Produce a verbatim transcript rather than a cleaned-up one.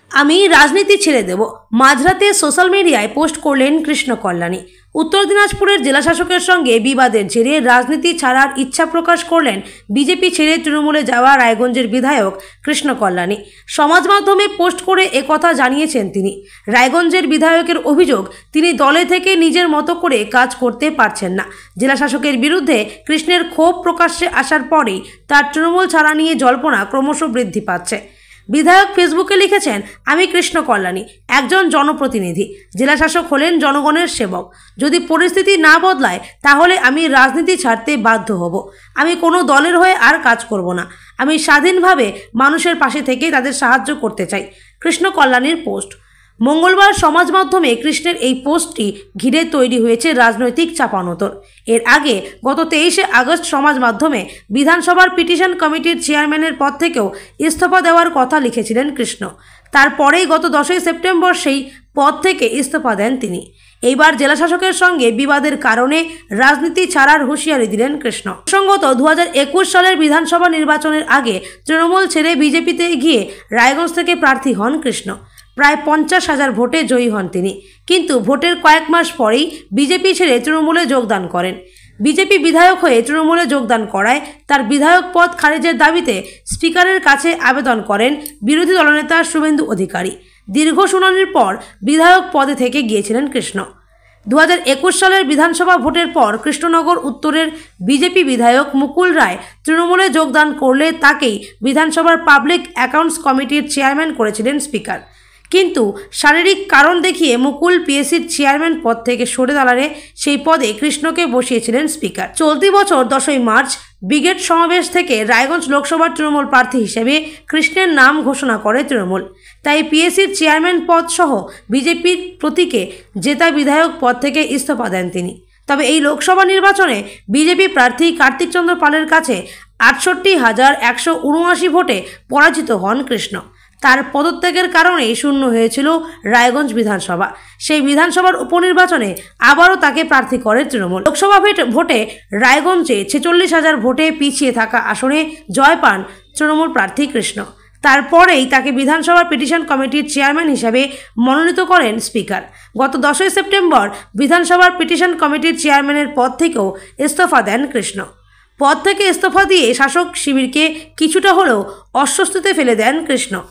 আমি রাজনীতি ছেড়ে দেব, মাঝরাতে সোশ্যাল মিডিয়ায় পোস্ট করলেন কৃষ্ণ কল্যাণী। উত্তর দিনাজপুরের জেলাশাসকের সঙ্গে বিবাদের জেরে রাজনীতি ছাড়ার ইচ্ছা প্রকাশ করলেন বিজেপি ছেড়ে তৃণমূলে যাওয়া রায়গঞ্জের বিধায়ক কৃষ্ণ কল্যাণী। সমাজ মাধ্যমে পোস্ট করে একথা জানিয়েছেন তিনি। রায়গঞ্জের বিধায়কের অভিযোগ, তিনি দলে থেকে নিজের মতো করে কাজ করতে পারছেন না। জেলাশাসকের বিরুদ্ধে কৃষ্ণের ক্ষোভ প্রকাশ্যে আসার পরেই তার তৃণমূল ছাড়া নিয়ে জল্পনা ক্রমশ বৃদ্ধি পাচ্ছে। বিধায়ক ফেসবুকে লিখেছেন, আমি কৃষ্ণ কল্যাণী, একজন জনপ্রতিনিধি। জেলাশাসক হলেন জনগণের সেবক। যদি পরিস্থিতি না বদলায় তাহলে আমি রাজনীতি ছাড়তে বাধ্য হব। আমি কোনো দলের হয়ে আর কাজ করব না। আমি স্বাধীনভাবে মানুষের পাশে থেকে তাদের সাহায্য করতে চাই। কৃষ্ণ কল্যাণীর পোস্ট। মঙ্গলবার সমাজ মাধ্যমে কৃষ্ণের এই পোস্টটি ঘিরে তৈরি হয়েছে রাজনৈতিক চাপানোতর। এর আগে গত তেইশে আগস্ট সমাজ মাধ্যমে বিধানসভার পিটিশন কমিটির চেয়ারম্যানের পদ থেকেও ইস্তফা দেওয়ার কথা লিখেছিলেন কৃষ্ণ। তারপরেই গত দশই সেপ্টেম্বর সেই পদ থেকে ইস্তফা দেন তিনি। এইবার জেলাশাসকের সঙ্গে বিবাদের কারণে রাজনীতি ছাড়ার হুঁশিয়ারি দিলেন কৃষ্ণ। প্রসঙ্গত দু হাজার একুশ সালের বিধানসভা নির্বাচনের আগে তৃণমূল ছেড়ে বিজেপিতে গিয়ে রায়গঞ্জ থেকে প্রার্থী হন কৃষ্ণ। প্রায় পঞ্চাশ হাজার ভোটে জয়ী হন তিনি, কিন্তু ভোটের কয়েক মাস পরেই বিজেপি ছেড়ে তৃণমূলে যোগদান করেন। বিজেপি বিধায়ক হয়ে তৃণমূলে যোগদান করায় তার বিধায়ক পদ খারিজের দাবিতে স্পিকারের কাছে আবেদন করেন বিরোধী দলনেতা শুভেন্দু অধিকারী। দীর্ঘ শুনানির পর বিধায়ক পদে থেকে গিয়েছিলেন কৃষ্ণ। দু হাজার একুশ সালের বিধানসভা ভোটের পর কৃষ্ণনগর উত্তরের বিজেপি বিধায়ক মুকুল রায় তৃণমূলে যোগদান করলে তাকেই বিধানসভার পাবলিক অ্যাকাউন্টস কমিটির চেয়ারম্যান করেছিলেন স্পিকার। কিন্তু শারীরিক কারণ দেখিয়ে মুকুল পিএসসির চেয়ারম্যান পদ থেকে সরে দাঁড়ালে সেই পদে কৃষ্ণকে বসিয়েছিলেন স্পিকার। চলতি বছর দশই মার্চ ব্রিগেড সমাবেশ থেকে রায়গঞ্জ লোকসভার তৃণমূল প্রার্থী হিসেবে কৃষ্ণের নাম ঘোষণা করে তৃণমূল। তাই পিএসসির চেয়ারম্যান পদ সহ বিজেপির প্রতীকে জেতা বিধায়ক পদ থেকে ইস্তফা দেন তিনি। তবে এই লোকসভা নির্বাচনে বিজেপি প্রার্থী কার্তিক চন্দ্র পালের কাছে আটষট্টি হাজার একশো উনআশি ভোটে পরাজিত হন কৃষ্ণ। তার পদত্যাগের কারণেই শূন্য হয়েছিল রায়গঞ্জ বিধানসভা। সেই বিধানসভার উপনির্বাচনে আবারও তাকে প্রার্থী করে তৃণমূল। লোকসভা ভোটে রায়গঞ্জে ছেচল্লিশ হাজার ভোটে পিছিয়ে থাকা আসনে জয় পান তৃণমূল প্রার্থী কৃষ্ণ। তারপরেই তাকে বিধানসভার পিটিশন কমিটির চেয়ারম্যান হিসাবে মনোনীত করেন স্পিকার। গত দশই সেপ্টেম্বর বিধানসভার পিটিশন কমিটির চেয়ারম্যানের পদ থেকেও ইস্তফা দেন কৃষ্ণ। পদ থেকে ইস্তফা দিয়ে শাসক শিবিরকে কিছুটা হলেও অস্বস্তিতে ফেলে দেন কৃষ্ণ।